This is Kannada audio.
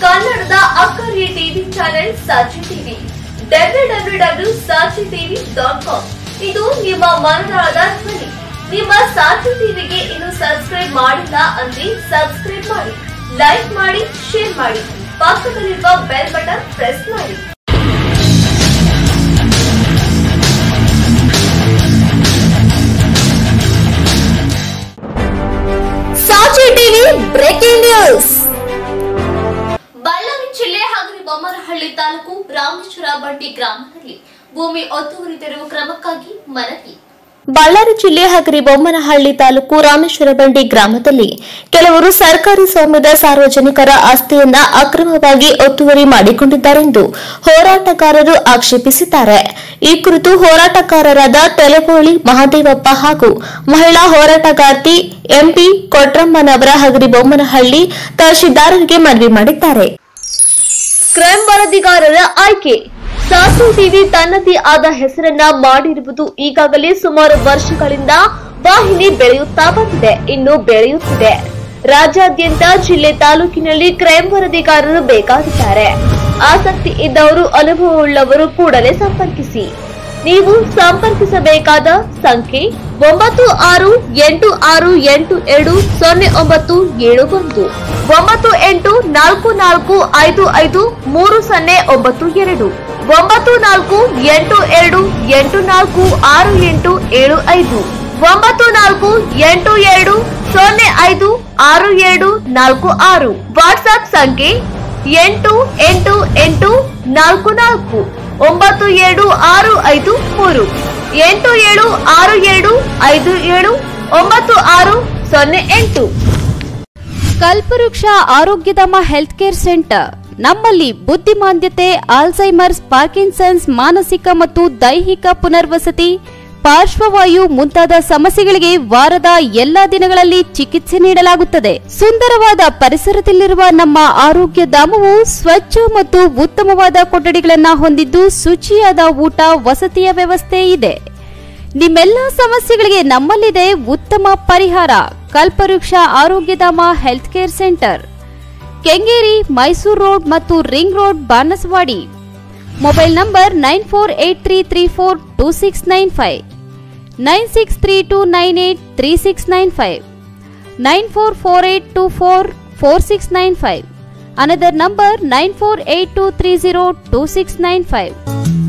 ಕನ್ನಡದ ಅಕ್ಕರೆ ಟಿವಿ ಚಾನೆಲ್ ಸಾಕ್ಷಿ ಟಿವಿ www.saachitv.com ಇದು ನಿಮ್ಮ ಮನದಾಳದ ಧ್ವನಿ. ನಿಮ್ಮ ಸಾಕ್ಷಿ ಟಿವಿಗೆ ಇನ್ನು ಸಬ್ಸ್ಕ್ರೈಬ್ ಮಾಡಿಲ್ಲ ಅಂದ್ರೆ ಸಬ್ಸ್ಕ್ರೈಬ್ ಮಾಡಿ, ಲೈಕ್ ಮಾಡಿ, ಶೇರ್ ಮಾಡಿ, ಪಕ್ಕದಲ್ಲಿರುವ ಬೆಲ್ ಬಟನ್ ಪ್ರೆಸ್ ಮಾಡಿ. Sakshi TV breaking news. Ballari ಜಿಲ್ಲೆ ಹಗರಿಬೊಮ್ಮನಹಳ್ಳಿ ತಾಲೂಕು ರಾಮೇಶ್ವರ ಬಂಡಿ ಗ್ರಾಮದಲ್ಲಿ ಭೂಮಿ ಒತ್ತುವರಿ ತೆರವು ಕ್ರಮಕ್ಕಾಗಿ ಮನವಿ. ಬಳ್ಳಾರಿ ಜಿಲ್ಲೆ ಹಗರಿಬೊಮ್ಮನಹಳ್ಳಿ ತಾಲೂಕು ರಾಮೇಶ್ವರ ಬಂಡಿ ಗ್ರಾಮದಲ್ಲಿ ಕೆಲವರು ಸರ್ಕಾರಿ ಸ್ವಾಮ್ಯದ ಸಾರ್ವಜನಿಕರ ಆಸ್ತಿಯನ್ನ ಅಕ್ರಮವಾಗಿ ಒತ್ತುವರಿ ಮಾಡಿಕೊಂಡಿದ್ದಾರೆಂದು ಹೋರಾಟಗಾರರು ಆಕ್ಷೇಪಿಸಿದ್ದಾರೆ. ಈ ಕುರಿತು ಹೋರಾಟಗಾರರಾದ ತೆಲಗೋಳಿ ಮಹದೇವಪ್ಪ ಹಾಗೂ ಮಹಿಳಾ ಹೋರಾಟಗಾರ್ತಿ ಎಂಪಿ ಕೊಟ್ರಮ್ಮನವರ ಹಗರಿಬೊಮ್ಮನಹಳ್ಳಿ ತಹಶೀಲ್ದಾರರಿಗೆ ಮನವಿ ಮಾಡಿದ್ದಾರೆ. ಕ್ರೈಂ ವರದಿಗಾರರ ಆಯ್ಕೆ. ಸಾಕ್ಷಿ ಟಿವಿ ತನ್ನದೇ ಆದ ಹೆಸರನ್ನ ಮಾಡಿರುವುದು ಈಗಾಗಲೇ ಸುಮಾರು ವರ್ಷಗಳಿಂದ ವಾಹಿನಿ ಬೆಳೆಯುತ್ತಾ ಬಂದಿದೆ, ಇನ್ನು ಬೆಳೆಯುತ್ತಿದೆ. ರಾಜ್ಯಾದ್ಯಂತ ಜಿಲ್ಲೆ ತಾಲೂಕಿನಲ್ಲಿ ಕ್ರೈಂ ವರದಿಗಾರರು ಬೇಕಾಗಿದ್ದಾರೆ. ಆಸಕ್ತಿ ಇದ್ದವರು, ಅನುಭವವುಳ್ಳವರು ಕೂಡಲೇ ಸಂಪರ್ಕಿಸಿ. ನೀವು ಸಂಪರ್ಕಿಸಬೇಕಾದ ಸಂಖ್ಯೆ 9868820971 9844553092 9482846875 9482056746. ವಾಟ್ಸ್ಆಪ್ ಸಂಖ್ಯೆ 8884497653 8767579608. ಕಲ್ಪವೃಕ್ಷ ಆರೋಗ್ಯಧಾಮ ಹೆಲ್ತ್ ಕೇರ್ ಸೆಂಟರ್. ನಮ್ಮಲ್ಲಿ ಬುದ್ಧಿಮಾಂದ್ಯತೆ, ಆಲ್ಝೈಮರ್ಸ್, ಪಾರ್ಕಿನ್ಸನ್ಸ್, ಮಾನಸಿಕ ಮತ್ತು ದೈಹಿಕ ಪುನರ್ವಸತಿ, ಪಾರ್ಶ್ವವಾಯು ಮುಂತಾದ ಸಮಸ್ಯೆಗಳಿಗೆ ವಾರದ ಎಲ್ಲಾ ದಿನಗಳಲ್ಲಿ ಚಿಕಿತ್ಸೆ ನೀಡಲಾಗುತ್ತದೆ. ಸುಂದರವಾದ ಪರಿಸರದಲ್ಲಿರುವ ನಮ್ಮ ಆರೋಗ್ಯ ಧಾಮವು ಸ್ವಚ್ಛ ಮತ್ತು ಉತ್ತಮವಾದ ಕೊಠಡಿಗಳನ್ನು ಹೊಂದಿದ್ದು ಶುಚಿಯಾದ ಊಟ, ವಸತಿಯ ವ್ಯವಸ್ಥೆ ಇದೆ. ನಿಮ್ಮೆಲ್ಲ ಸಮಸ್ಯೆಗಳಿಗೆ ನಮ್ಮಲ್ಲಿದೆ ಉತ್ತಮ ಪರಿಹಾರ. Kalpavriksha Arogyadhama health care centre, Kengeri, Mysuru road ಮತ್ತು ring road, Banaswadi. Mobile number 9483342695, 9632983695, 9448244695. Another number 9482302695.